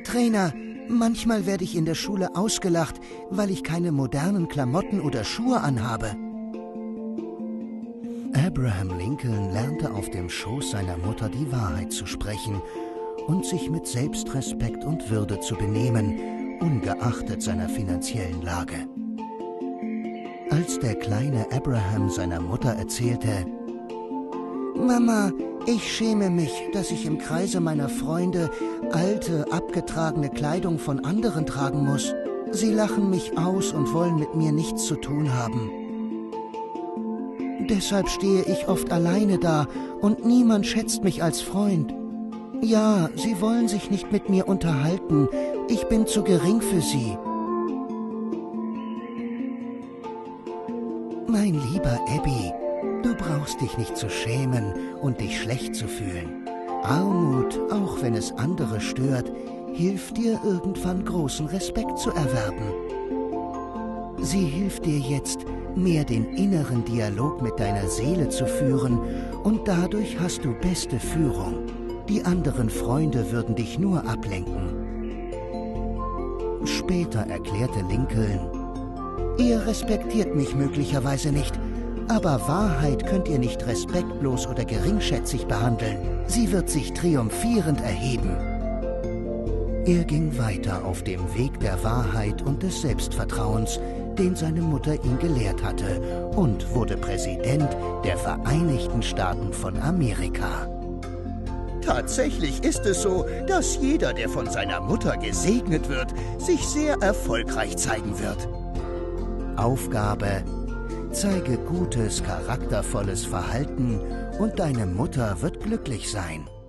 Trainer, manchmal werde ich in der Schule ausgelacht, weil ich keine modernen Klamotten oder Schuhe anhabe. Abraham Lincoln lernte auf dem Schoß seiner Mutter die Wahrheit zu sprechen und sich mit Selbstrespekt und Würde zu benehmen, ungeachtet seiner finanziellen Lage. Als der kleine Abraham seiner Mutter erzählte: »Mama, ich schäme mich, dass ich im Kreise meiner Freunde alte, abgetragene Kleidung von anderen tragen muss. Sie lachen mich aus und wollen mit mir nichts zu tun haben. Deshalb stehe ich oft alleine da und niemand schätzt mich als Freund. Ja, sie wollen sich nicht mit mir unterhalten. Ich bin zu gering für sie.« Mein lieber Abby, du brauchst dich nicht zu schämen und dich schlecht zu fühlen. Armut, auch wenn es andere stört, hilft dir irgendwann großen Respekt zu erwerben. Sie hilft dir jetzt, mehr den inneren Dialog mit deiner Seele zu führen, und dadurch hast du beste Führung. Die anderen Freunde würden dich nur ablenken. Später erklärte Lincoln: »Ihr respektiert mich möglicherweise nicht, aber Wahrheit könnt ihr nicht respektlos oder geringschätzig behandeln. Sie wird sich triumphierend erheben.« Er ging weiter auf dem Weg der Wahrheit und des Selbstvertrauens, den seine Mutter ihn gelehrt hatte, und wurde Präsident der Vereinigten Staaten von Amerika. Tatsächlich ist es so, dass jeder, der von seiner Mutter gesegnet wird, sich sehr erfolgreich zeigen wird. Aufgabe: zeige gutes, charaktervolles Verhalten und deine Mutter wird glücklich sein.